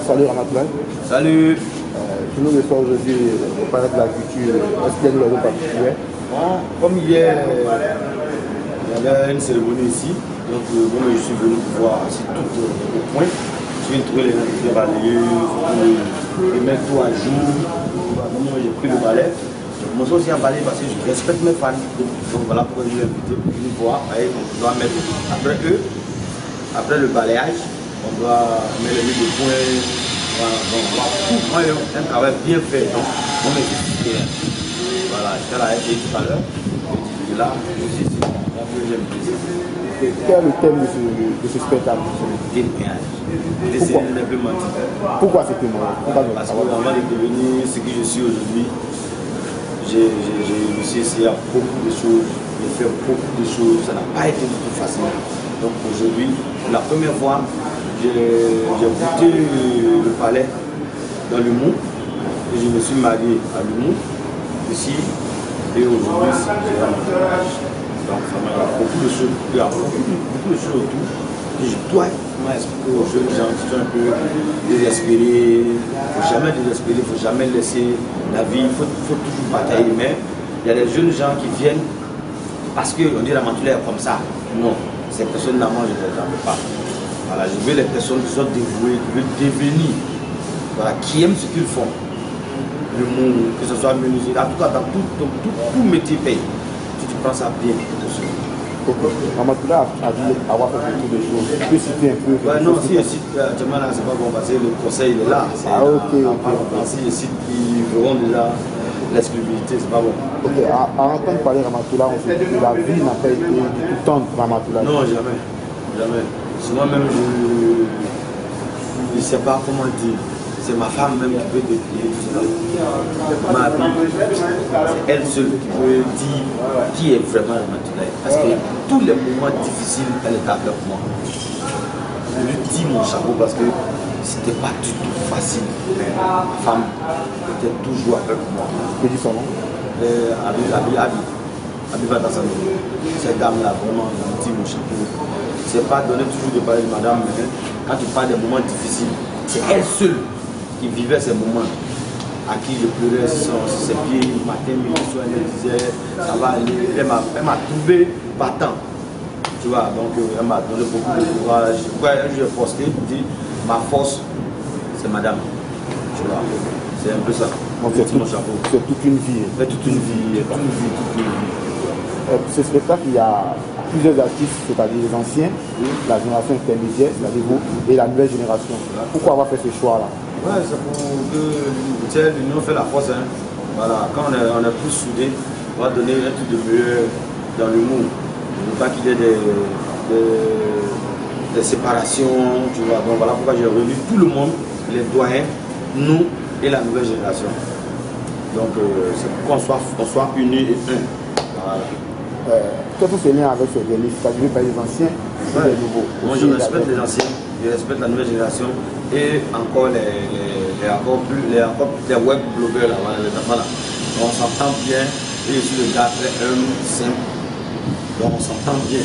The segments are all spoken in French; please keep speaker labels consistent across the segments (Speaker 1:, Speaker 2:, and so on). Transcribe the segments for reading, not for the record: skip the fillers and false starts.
Speaker 1: Salut Ramatoulaye.
Speaker 2: Salut.
Speaker 1: Tu nous reçois aujourd'hui au Palais de la Culture. Est-ce qu'il y a une raison particulière?
Speaker 2: Bon, comme hier, il y avait une cérémonie ici. Donc, moi, je suis venu voir tout au point. Je viens de trouver les balayeuses, les mettre tout à jour. Moi, j'ai pris le balai. Moi aussi un balai parce que je respecte mes fans. Donc voilà pourquoi je l'ai invité pour venir voir. On doit mettre après le balayage, on doit mettre les de points. Voilà, donc moi, un travail bien fait. Donc, on met ici. Voilà, j'étais là tout à l'heure. Et là, je suis ici.
Speaker 1: Quel est le thème de ce spectacle? Pourquoi c'est témoin?
Speaker 2: Parce qu'avant de devenir ce que je suis aujourd'hui, j'ai essayé beaucoup de choses, j'ai fait beaucoup de choses, ça n'a pas été du tout facile. Donc aujourd'hui, pour la première fois, j'ai goûté le palais dans le Mou, et je me suis marié à l'Humour, ici, et aujourd'hui, j'ai mon mariage. Donc il y a beaucoup de choses, autour, que je dois expliquer aux jeunes gens qui sont un peu désespérés. Il ne faut jamais désespérer, il ne faut jamais laisser la vie, il faut toujours batailler. Mais il y a des jeunes gens qui viennent parce qu'on dit la Ramatoulaye est comme ça. Non, ces personnes-là, moi je ne les aime pas. Voilà, je veux les personnes qui sont dévouées, qui veulent devenir, voilà, qui aiment ce qu'ils font. Le monde, que ce soit menuisier, en tout cas dans tout métier paye. Si tu prends ça bien,
Speaker 1: Ramatoulaye a dit avoir fait beaucoup de choses. Tu peux citer un peu?
Speaker 2: Ouais, non, si je cite actuellement là, c'est pas bon parce que le conseil il est là.
Speaker 1: Ok.
Speaker 2: Si je cite, ils verront déjà l'exclusivité, c'est pas bon.
Speaker 1: Ok, à entendre parler Ramatoulaye, on se dit que la vie n'a pas été du tout tendre Ramatoulaye.
Speaker 2: Non, jamais. Jamais. C'est moi-même, je ne sais pas comment dire. C'est ma femme même qui peut décrire tout cela. Ma vie, c'est elle seule qui peut dire qui est vraiment Ramatoulaye. Parce que tous les moments difficiles, elle est avec moi. Je lui dis mon chapeau parce que c'était pas du tout facile. Mais ma femme était toujours avec moi.
Speaker 1: Que dit son nom?
Speaker 2: Abi Batassano. Cette dame-là, vraiment, je lui dis mon chapeau. C'est pas donné toujours de parler de madame, mais quand tu parles des moments difficiles, c'est elle seule qui vivait ces moments, à qui je pleurais sur ses pieds, matin, midi, soir, elle me disait ça va aller. Elle m'a trouvé battant, tu vois, donc elle m'a donné beaucoup de courage. Pourquoi je l'ai posté pour dire ma force, c'est madame, tu vois, c'est un peu ça.
Speaker 1: C'est toute une vie.
Speaker 2: C'est toute une vie,
Speaker 1: Ce spectacle, il y a plusieurs artistes, c'est-à-dire les anciens, la génération intermédiaire, c'est-à-dire vous, et la nouvelle génération. Pourquoi avoir fait ce choix-là?
Speaker 2: Ouais, c'est pour que l'union fait la force. Hein. Voilà, quand on est plus soudés, on va donner un truc de mieux dans l'humour. Je ne veux pas qu'il y ait des séparations, tu vois. Donc voilà pourquoi j'ai réuni tout le monde, les doyens, nous et la nouvelle génération. Donc c'est pour qu'on soit unis et un. Voilà.
Speaker 1: Quels sont ces liens avec ces derniers? C'est-à-dire pas les anciens,
Speaker 2: ouais. Les nouveaux. Moi je respecte les anciens, je respecte la nouvelle génération et encore les web blogueurs là, voilà. On s'entend bien et je suis le gars très humble, simple. Donc on s'entend bien,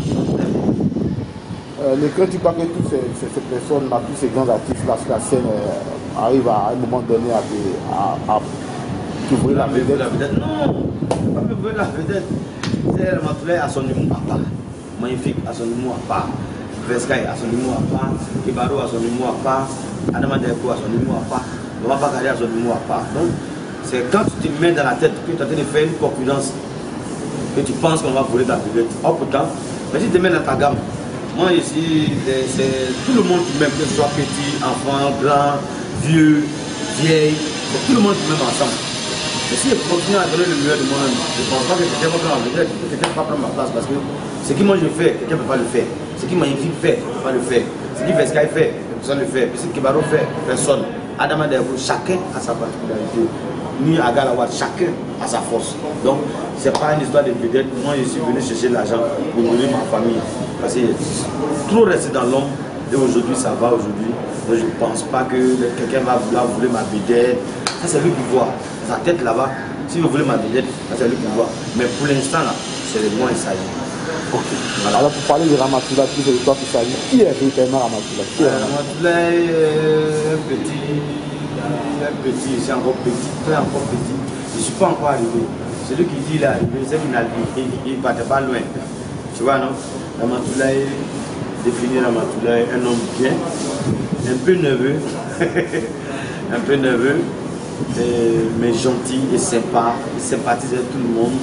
Speaker 1: Le cœur, tu crois que toutes ces personnes-là, tous ces grands artistes-là sur la scène arrivent à un moment donné à t'ouvrir la vedette?
Speaker 2: Non, pas m'ouvrir la vedette. C'est Ramatoulaye à son humour à part. Magnifique à son humour à part. Vescaille à son humour à part. Kibaro à son humour à part. Adama Deko à son humour à part. Laurent Bakary à son humour à part. Donc, c'est quand tu te mets dans la tête que tu es en train de faire une concurrence, que tu penses qu'on va voler ta vedette. Or pourtant, mais si tu te mets dans ta gamme, moi ici, c'est tout le monde qui m'aime, que ce soit petit, enfant, grand, vieux, vieille, c'est tout le monde qui m'aime ensemble. Et si je continue à donner le meilleur de moi-même, je ne pense pas que quelqu'un va prendre ma vedette, que quelqu'un va prendre ma place parce que ce que moi je fais, quelqu'un ne peut pas le faire. Ce qui Magnifique fait, ne peut pas le faire. Ce qui Vescaille fait, personne ne le fait. Ce que Kibaro fait, personne. Adama Deko, chacun a sa particularité. Ni Agalawad, chacun a sa force. Donc, ce n'est pas une histoire de vedette. Moi, je suis venu chercher l'argent pour nourrir ma famille. Parce que trop resté dans l'ombre. Et aujourd'hui, ça va aujourd'hui. Donc, je ne pense pas que quelqu'un va vouloir voler ma vedette. Ça, c'est lui qui voit. Sa tête là-bas, si vous voulez ma vedette, ça, c'est lui qui voit. Mais pour l'instant, là, c'est de moi il s'agit.
Speaker 1: Okay. Voilà. Alors, pour parler de Ramatoulaye, plus de toi qui s'agit, qui est véritablement Ramatoulaye?
Speaker 2: Ramatoulaye, c'est encore petit, très encore petit. Je ne suis pas encore arrivé. Celui qui dit il est arrivé, c'est qu'il ne partait pas loin. Tu vois, non? Ramatoulaye, définir Ramatoulaye, un homme bien, un peu nerveux, un peu nerveux, mais gentil et sympa, il sympathise avec tout le monde.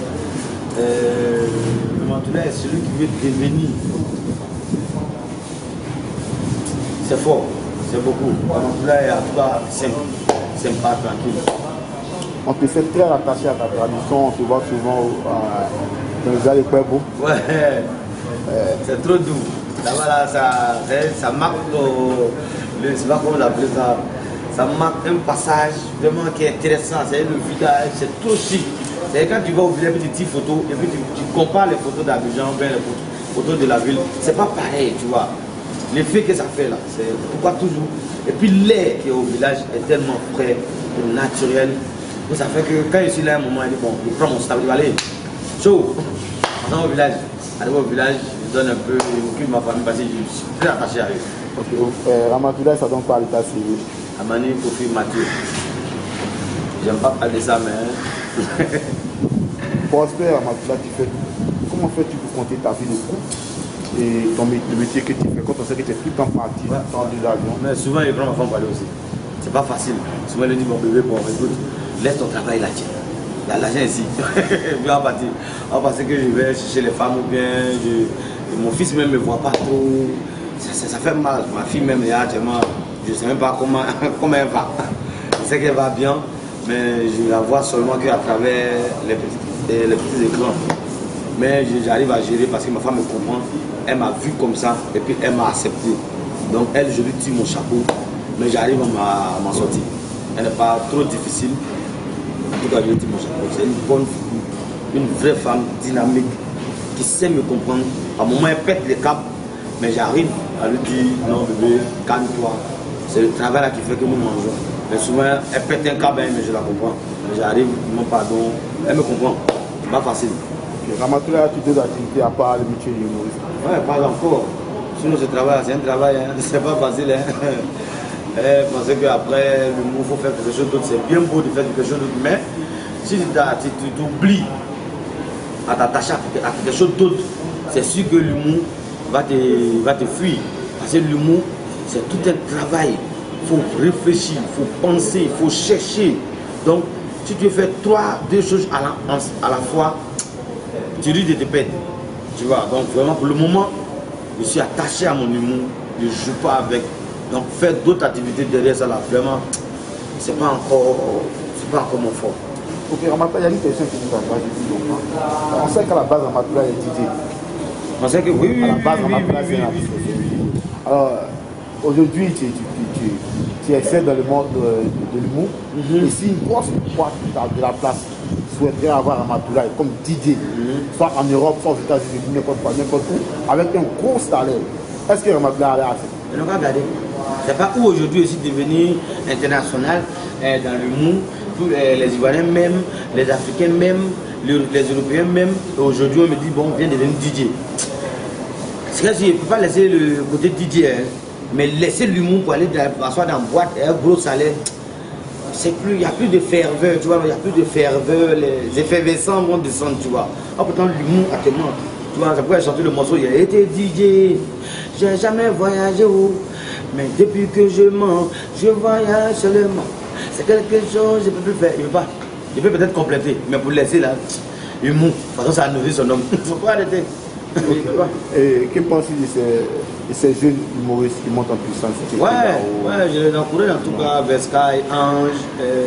Speaker 2: Ramatoulaye est celui qui veut devenir. C'est fort, c'est beaucoup. Ramatoulaye est en tout cas sympa, tranquille.
Speaker 1: On te fait très attaché à ta tradition, on te voit souvent dans les allées beaux.
Speaker 2: Ouais, c'est trop doux. Là, ça marque, je ne sais pas comment l'appeler ça, ça marque un passage vraiment qui est intéressant. C'est le village, c'est trop chic. C'est quand tu vas au village et tu tires photos, et puis tu compares les photos d'Abidjan, les photos de la ville, c'est pas pareil, tu vois. L'effet que ça fait là, c'est pourquoi toujours. Et puis l'air qui est au village est tellement frais, naturel. Donc ça fait que quand je suis là, à un moment, il dit bon, je prends mon stable, je vais aller. Chaud. Arrivé au village, je donne un peu, je m'occupe de ma famille parce que je suis très attaché à eux.
Speaker 1: Ok, Ramatoulaye, ça donne quoi à l'état civil?
Speaker 2: Amani Kofi Mathieu. J'aime pas parler de ça, mais.
Speaker 1: Prosper, Ramatoulaye, comment fais-tu pour compter ta vie de couple et le métier que tu fais quand on sait que tu es tout le temps parti dans des avions?
Speaker 2: Mais souvent, il prend ma femme pour aller aussi. C'est pas facile. Souvent, il dit mon bébé, bon, écoute, laisse ton travail là, tiens. Il y a l'argent ici. Puis on va partir. Parce que je vais chercher les femmes ou bien mon fils même ne me voit pas trop. Ça fait mal. Ma fille même, actuellement, je ne sais même pas comment elle va. Je sais qu'elle va bien, mais je la vois seulement qu'à travers les petits écrans. Mais j'arrive à gérer parce que ma femme me comprend. Elle m'a vu comme ça et puis elle m'a accepté. Donc elle, je lui tire mon chapeau, mais j'arrive à m'en sortir. Elle n'est pas trop difficile. En tout cas, je lui tire mon chapeau. C'est une bonne fille, une vraie femme dynamique qui sait me comprendre. À un moment, elle pète les câbles, mais j'arrive à lui dire non bébé, calme-toi. C'est le travail là qui fait que nous mangeons. Mais souvent, elle pète un câble, mais je la comprends. Mais j'arrive, mon pardon, elle me comprend. C'est pas facile.
Speaker 1: Ramatoulaye a toutes deux activités à part le métier d'humoriste.
Speaker 2: Ouais, pas encore. Sinon, ce travail, c'est un travail, hein. C'est pas facile. Hein. Parce qu'après, il faut faire quelque chose d'autre. C'est bien beau de faire quelque chose d'autre. Mais si tu t'oublies à t'attacher à quelque chose d'autre, c'est sûr que l'humour va te fuir. Parce que l'humour, c'est tout un travail. Il faut réfléchir, il faut penser, il faut chercher. Donc, si tu fais deux choses à la fois, tu risques de te perdre. Tu vois, donc vraiment pour le moment, je suis attaché à mon humour, je ne joue pas avec. Donc faire d'autres activités derrière ça là, vraiment, c'est pas encore mon fort.
Speaker 1: Ok, Ramatoulaye, il y a une question qui nous intéresse depuis longtemps. On sait qu'à la base, Ramatoulaye est DJ.
Speaker 2: On sait que oui,
Speaker 1: à la base, Ramatoulaye, c'est un artiste. Alors, aujourd'hui, tu excelles dans le monde de l'humour. Et si une grosse boîte de la place souhaiterait avoir Ramatoulaye comme DJ, soit en Europe, soit aux États-Unis, n'importe où, avec un gros salaire, est-ce que Ramatoulaye allait accepter?
Speaker 2: Je n'ai pas regardé. C'est pas où aujourd'hui aussi devenir international dans l'humour. Tous les Ivoiriens même, les Africains même, les Européens même. Aujourd'hui, on me dit, bon, viens devenir DJ. C'est que je ne peux pas laisser le côté DJ, hein, mais laisser l'humour pour aller s'asseoir dans une boîte et un gros salaire. Il n'y a plus de ferveur, tu vois, il n'y a plus de ferveur, les effervescents vont descendre, tu vois. Pourtant, l'humour a tellement, tu vois, ça pourrait chanter le morceau, il a été DJ, j'ai jamais voyagé où, mais depuis que je mens, je voyage seulement. C'est quelque chose, je ne peux plus faire, je peux peut-être compléter, mais pour laisser là, l'humour, de toute façon, ça a nourri son homme, il ne faut pas arrêter.
Speaker 1: Et que penses-tu de ces jeunes humoristes qui montent en puissance?
Speaker 2: Ouais, je les encourage en tout cas, Veskai, Ange,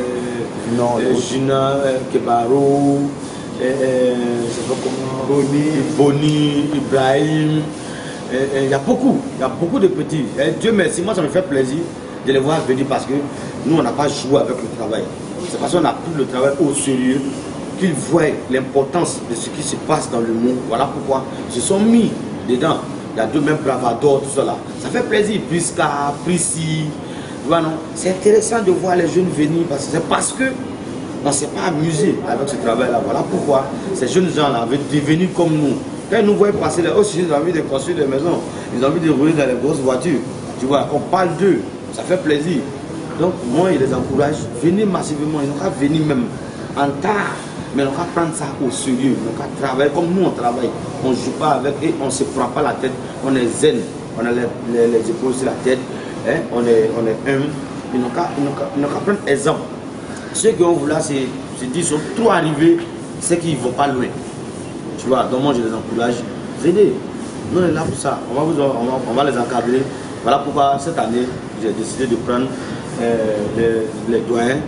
Speaker 2: Gina, Kebaro, je sais pas comment, Boni, Ibrahim. Il y a beaucoup de petits. Et Dieu merci, moi ça me fait plaisir de les voir venir parce que nous on n'a pas joué avec le travail. C'est parce qu'on a pris le travail au sérieux qu'ils voient l'importance de ce qui se passe dans le monde. Voilà pourquoi ils se sont mis dedans. Il y a deux mêmes bravadors, tout cela. Ça fait plaisir. Prisca, Prissy. Voilà, c'est intéressant de voir les jeunes venir c'est parce que on ne s'est pas amusé avec ce travail-là. Voilà pourquoi ces jeunes gens-là veulent devenir comme nous. Quand ils nous voient passer là, aussi ils ont envie de construire des maisons, ils ont envie de rouler dans les grosses voitures. Tu vois, on parle d'eux. ça fait plaisir. Donc moi, je les encourage, venez massivement, ils n'ont qu'à venir même en tard, mais ils n'ont qu'à prendre ça au sérieux, ils n'ont qu'à travailler comme nous on travaille. On ne joue pas avec et on ne se prend pas la tête, on est zen, on a les épaules sur la tête, hein, on est humble, ils n'ont qu'à prendre exemple. Ceux qui ont voulu se dire, sont trop arrivés, c'est qu'ils ne vont pas loin. Tu vois, donc moi je les encourage, venez, nous on est là pour ça, on va les encadrer. Voilà pourquoi cette année, j'ai décidé de prendre les doyens,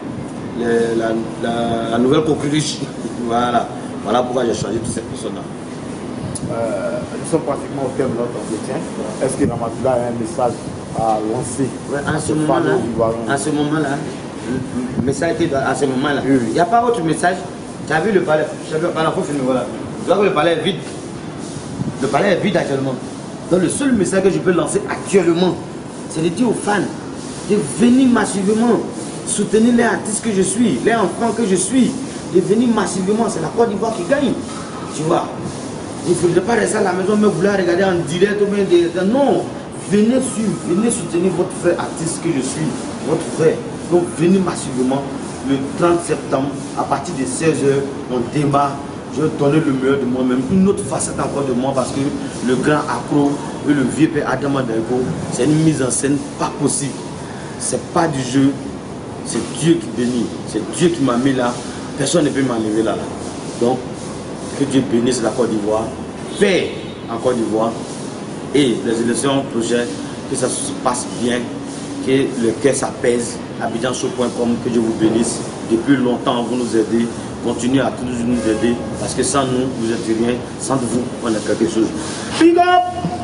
Speaker 2: la nouvelle coqueluche. Voilà pourquoi j'ai choisi toutes ces personnes-là.
Speaker 1: Nous sommes pratiquement au terme de notre entretien. Est-ce que Ramatoulaye a un message à lancer?
Speaker 2: En ce moment-là, le message était à ce moment-là. Il n'y a pas autre message. Tu as vu le palais? Tu as vu le palais? Voilà. Tu vois que le palais est vide. Le palais est vide actuellement. Donc le seul message que je peux lancer actuellement, c'est de dire aux fans de venir massivement soutenir les artistes que je suis, les enfants que je suis, de venir massivement. C'est la Côte d'Ivoire qui gagne. Tu vois. Il ne faudrait pas rester à la maison, mais vouloir regarder en direct ou bien non. Venez suivre, venez soutenir votre frère artiste que je suis, votre frère. Donc venez massivement le 30 septembre, à partir de 16h, on démarre. Je vais donner le meilleur de moi-même, une autre facette encore de moi, parce que le grand accro et le vieux père Adama Daïko, c'est une mise en scène pas possible. C'est pas du jeu, c'est Dieu qui bénit, c'est Dieu qui m'a mis là. Personne ne peut m'enlever là. Donc, que Dieu bénisse la Côte d'Ivoire, paix en Côte d'Ivoire, et les élections prochaines, que ça se passe bien, que le cœur s'apaise. AbidjanShow.com, que Dieu vous bénisse. Depuis longtemps, vous nous aidez. Continuez à toujours nous aider, parce que sans nous, vous n'êtes rien. Sans vous, on est quelque chose. Big up!